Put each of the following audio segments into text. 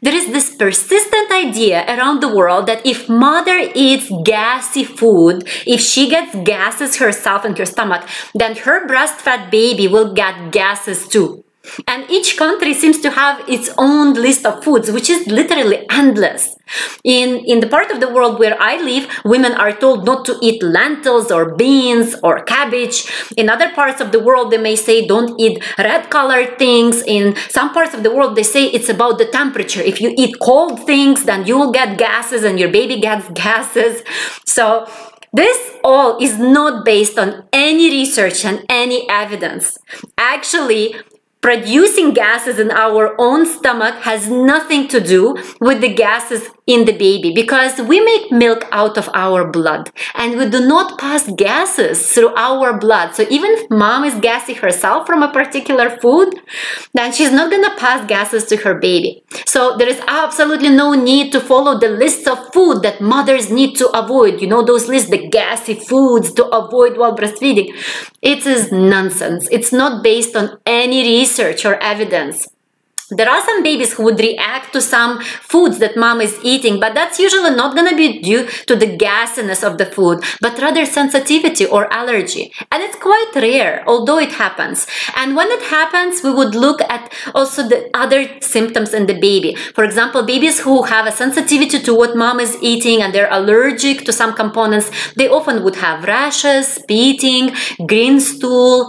There is this persistent idea around the world that if mother eats gassy food, if she gets gases herself in her stomach, then her breastfed baby will get gases too. And each country seems to have its own list of foods, which is literally endless. In the part of the world where I live, women are told not to eat lentils or beans or cabbage. In other parts of the world, they may say don't eat red colored things. In some parts of the world, they say it's about the temperature. If you eat cold things, then you will get gases and your baby gets gases. So this all is not based on any research and any evidence. Actually, producing gases in our own stomach has nothing to do with the gases in the baby, because we make milk out of our blood and we do not pass gases through our blood. So even if mom is gassy herself from a particular food, then she's not gonna pass gases to her baby. So there is absolutely no need to follow the lists of food that mothers need to avoid. You know, those lists, the gassy foods to avoid while breastfeeding. It is nonsense. It's not based on any research or evidence. There are some babies who would react to some foods that mom is eating, but that's usually not going to be due to the gassiness of the food, but rather sensitivity or allergy. And it's quite rare, although it happens. And when it happens, we would look at also the other symptoms in the baby. For example, babies who have a sensitivity to what mom is eating and they're allergic to some components, they often would have rashes, spitting, green stool,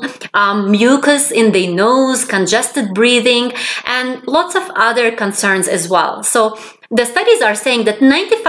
mucus in the nose, congested breathing, and lots of other concerns as well. So the studies are saying that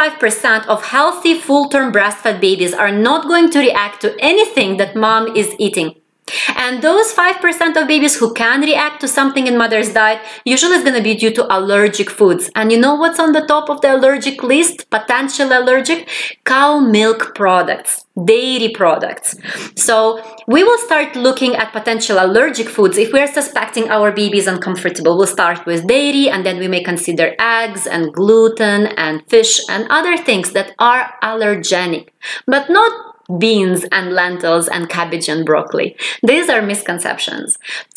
95% of healthy full-term breastfed babies are not going to react to anything that mom is eating. And those 5% of babies who can react to something in mother's diet usually is going to be due to allergic foods. And you know what's on the top of the allergic list? Potential allergic? Cow milk products, dairy products. So we will start looking at potential allergic foods if we're suspecting our baby is uncomfortable. We'll start with dairy, and then we may consider eggs and gluten and fish and other things that are allergenic, but not beans and lentils and cabbage and broccoli. These are misconceptions.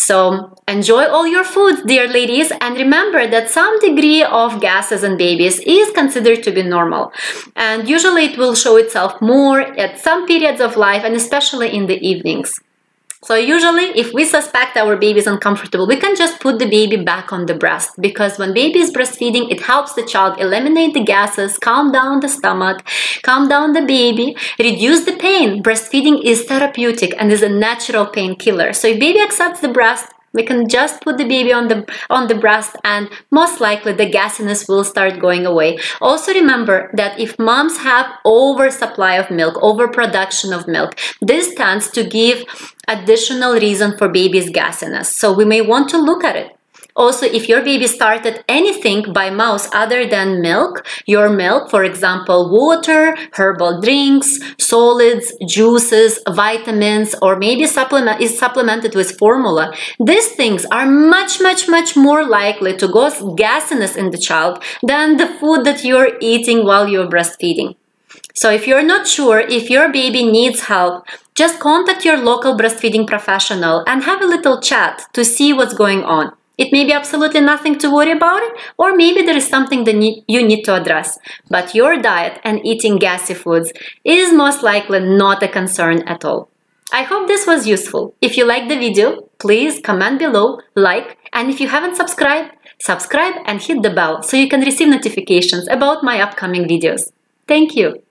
So enjoy all your foods, dear ladies, and remember that some degree of gases in babies is considered to be normal. And usually it will show itself more at some periods of life, and especially in the evenings. So usually if we suspect our baby is uncomfortable, we can just put the baby back on the breast, because when baby is breastfeeding, it helps the child eliminate the gases, calm down the stomach, calm down the baby, reduce the pain. Breastfeeding is therapeutic and is a natural painkiller. So if baby accepts the breast, we can just put the baby on the breast, and most likely the gassiness will start going away. Also remember that if moms have oversupply of milk, overproduction of milk, this tends to give additional reason for baby's gassiness. So we may want to look at it. Also, if your baby started anything by mouth other than milk, your milk, for example, water, herbal drinks, solids, juices, vitamins, or maybe is supplemented with formula, these things are much more likely to cause gassiness in the child than the food that you're eating while you're breastfeeding. So if you're not sure if your baby needs help, just contact your local breastfeeding professional and have a little chat to see what's going on. It may be absolutely nothing to worry about it, or maybe there is something that you need to address. But your diet and eating gassy foods is most likely not a concern at all. I hope this was useful. If you liked the video, please comment below, like, and if you haven't subscribed, subscribe and hit the bell so you can receive notifications about my upcoming videos. Thank you.